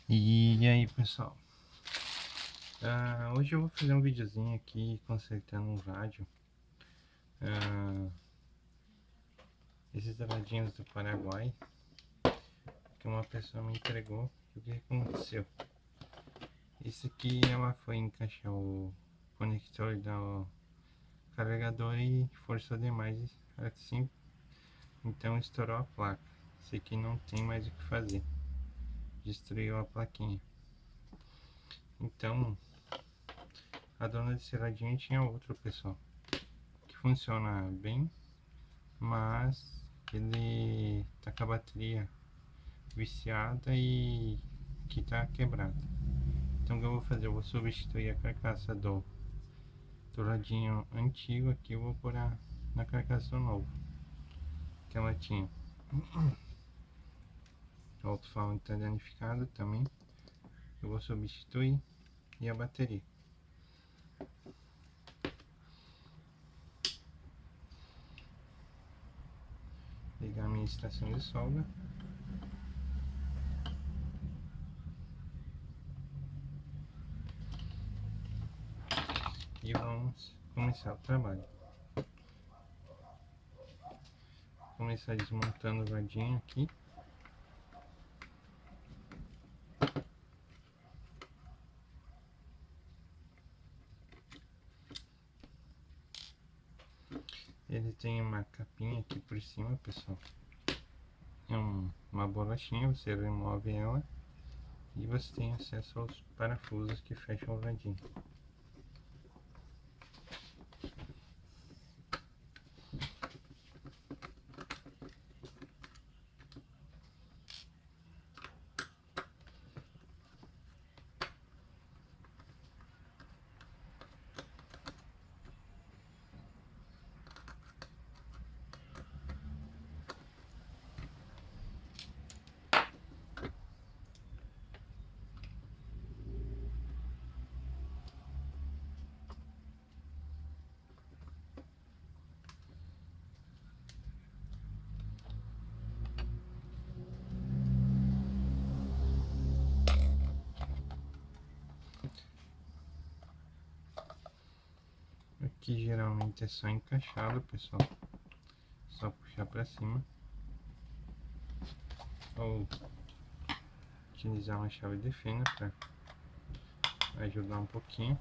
E aí pessoal, hoje eu vou fazer um videozinho aqui consertando um rádio. Esses radinhos do Paraguai que uma pessoa me entregou. O que aconteceu? Isso aqui ela foi encaixar o conector do carregador e forçou demais assim, então estourou a placa. Isso aqui não tem mais o que fazer, destruiu a plaquinha. Então a dona desse radinho tinha outro, pessoal, que funciona bem, mas ele tá com a bateria viciada e que tá quebrada. Então o que eu vou fazer? Eu vou substituir a carcaça do radinho antigo aqui, eu vou pôr na carcaça do novo que ela tinha. O alto-falante tá danificado também, eu vou substituir, e a bateria. Ligar a minha estação de solda. E vamos começar o trabalho. Vou começar desmontando o radinho aqui. Ele tem uma capinha aqui por cima, pessoal. É uma bolachinha, você remove ela e você tem acesso aos parafusos que fecham o radinho. Aqui geralmente é só encaixado, pessoal. Só puxar para cima. Ou utilizar uma chave de fenda para ajudar um pouquinho.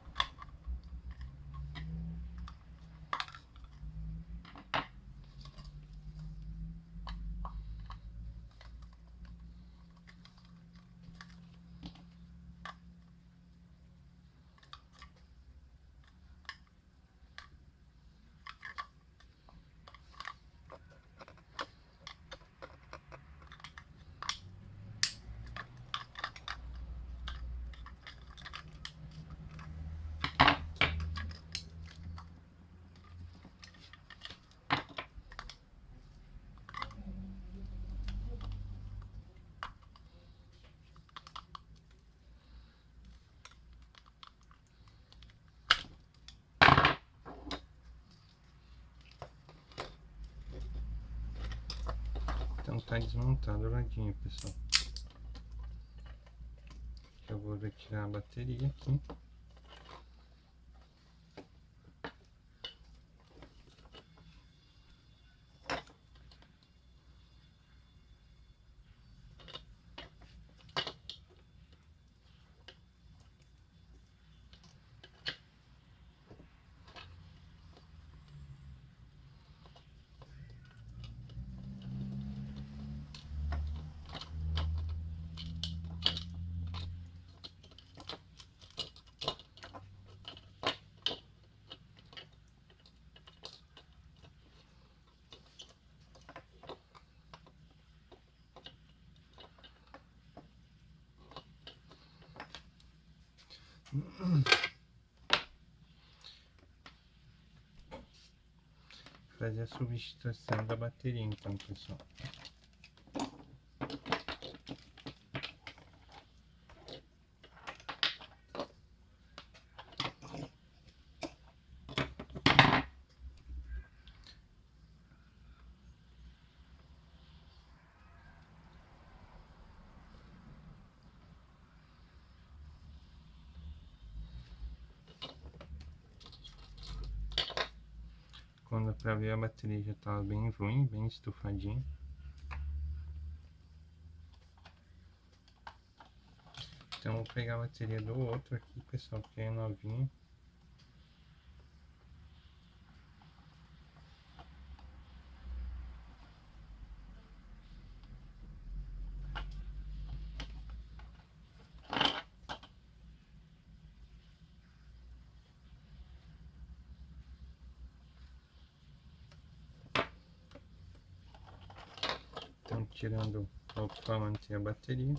Então tá desmontado o radinho, pessoal. Eu vou retirar a bateria aqui. Fazer a substituição da bateria, então, pessoal. dá pra ver, a bateria já tá bem ruim, bem estufadinha. Então vou pegar a bateria do outro aqui, pessoal, que é novinho. Então tirando o alto-falante e a bateria.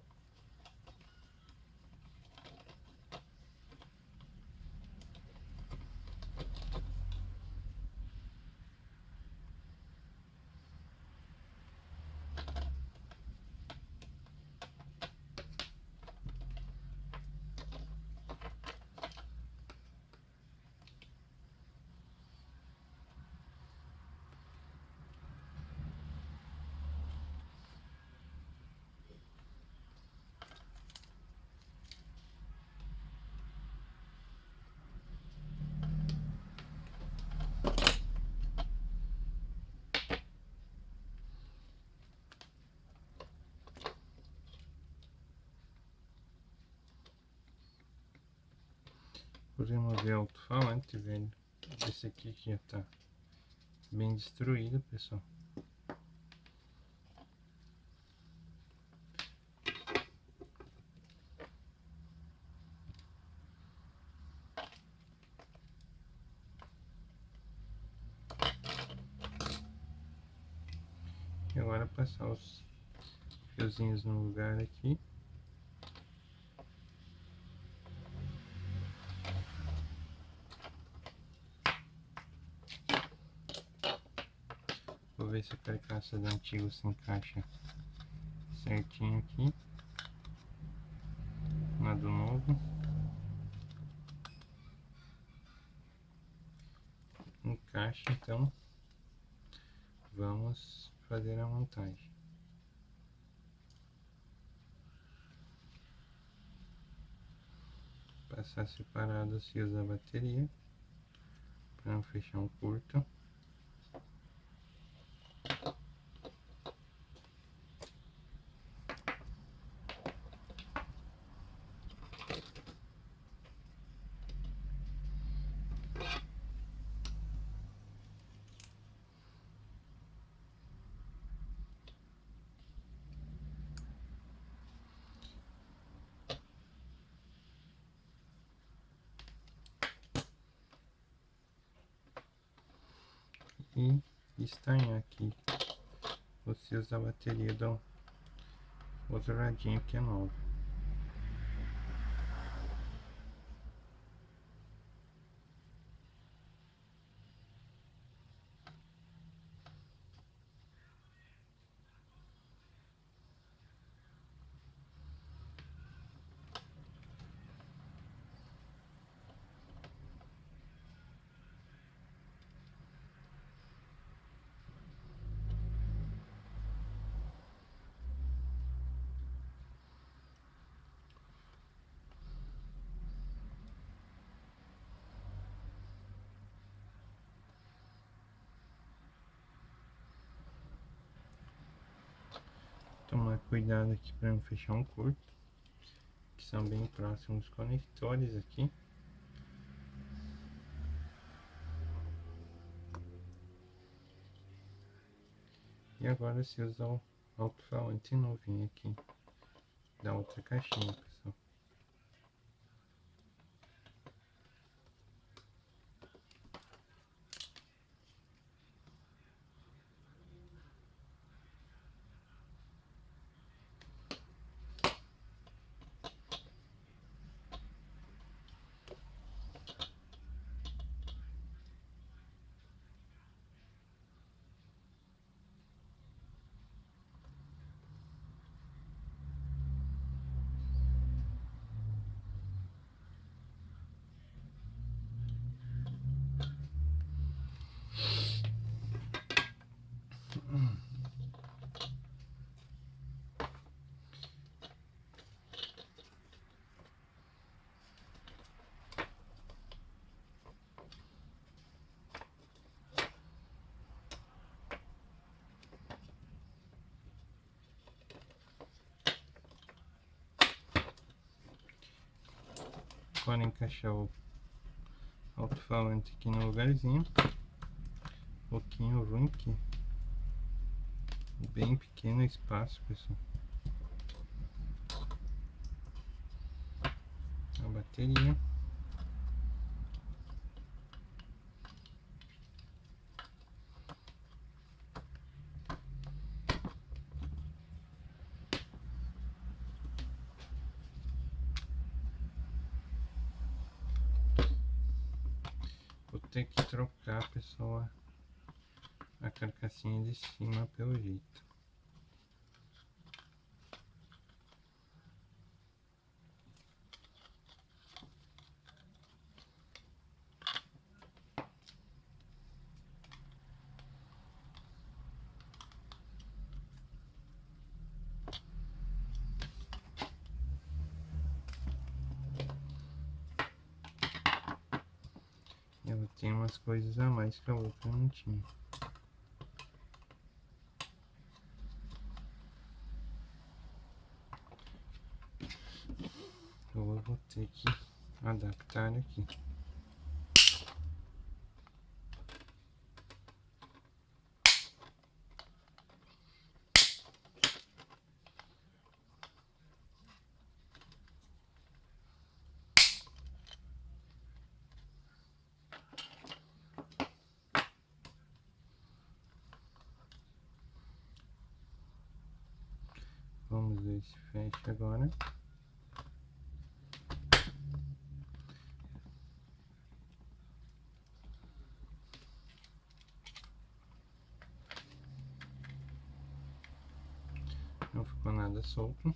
Vou remover o alto-falante, velho. Esse aqui que já tá bem destruído, pessoal. E agora passar os fiozinhos no lugar aqui. Vou ver se a carcaça do antigo se encaixa certinho aqui na do novo. Encaixa, então vamos fazer a montagem. Passar separado os fios da bateria para não fechar um curto. E estanhar aqui os fios da bateria do outro ladinho que é novo. Tomar cuidado aqui para não fechar um curto, que são bem próximos os conectores aqui. E agora se usa o alto-falante novinho aqui da outra caixinha, pessoal. podem encaixar o alto-falante aqui no lugarzinho. Um pouquinho ruim aqui. Bem pequeno espaço, pessoal. A bateria. Vou ter que trocar, pessoal, a carcassinha de cima pelo jeito. Ela tem umas coisas a mais que a outra não tinha. Eu vou ter que adaptar aqui. Vamos ver se fecha agora. Não ficou nada solto.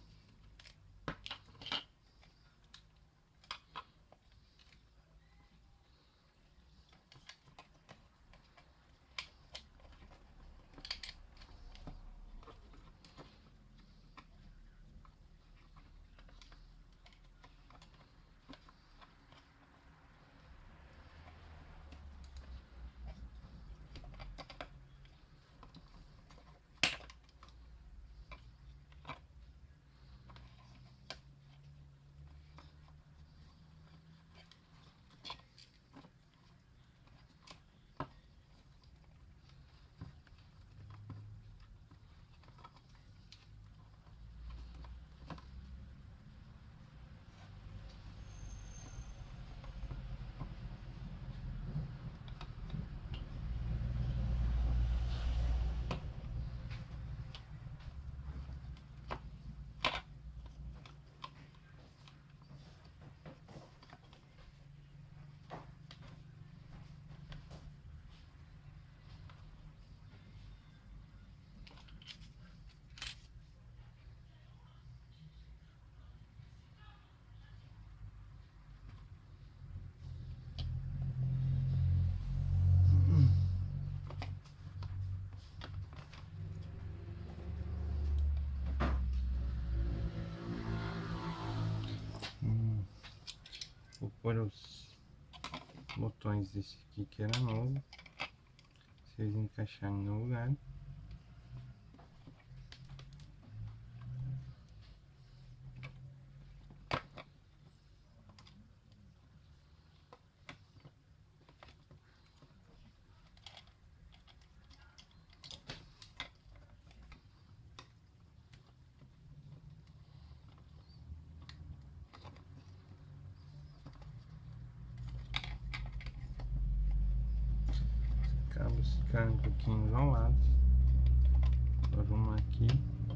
Vou pôr os botões desse aqui que era novo, se eles encaixarem no lugar. Cabos ficaram um pouquinho enrolados. Vou arrumar aqui.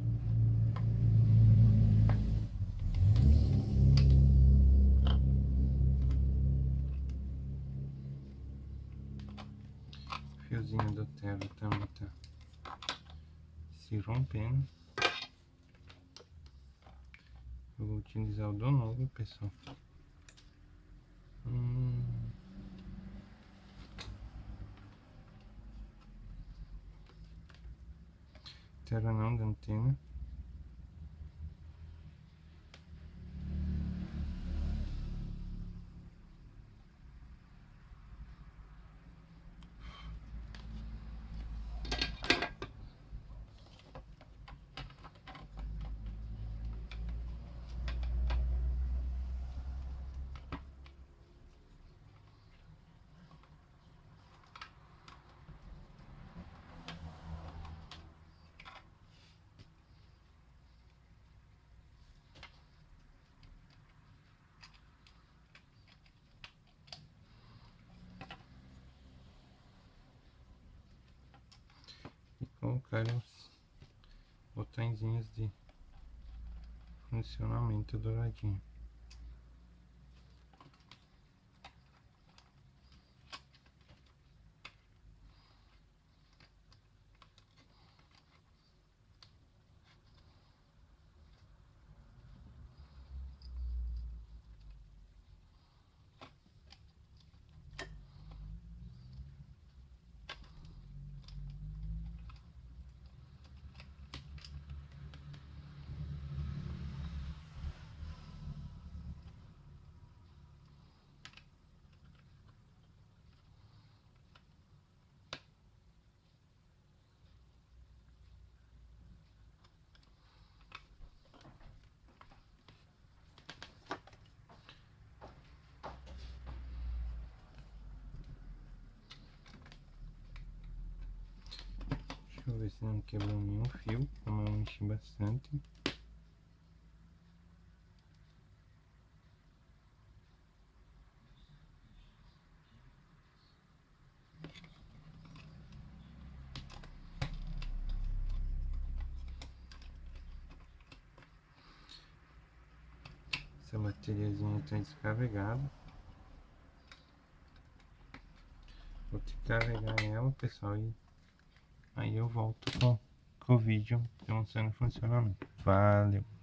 O fiozinho do terra também tá se rompendo. Eu vou utilizar o do novo, pessoal. Terra não da antena. colocar os botõezinhos de funcionamento douradinho. Deixa eu ver se não quebrou nenhum fio, como eu mexi bastante. Essa bateriazinha está descarregada. Vou ter que carregar ela, pessoal, e aí eu volto com o vídeo demonstrando o funcionamento. Valeu!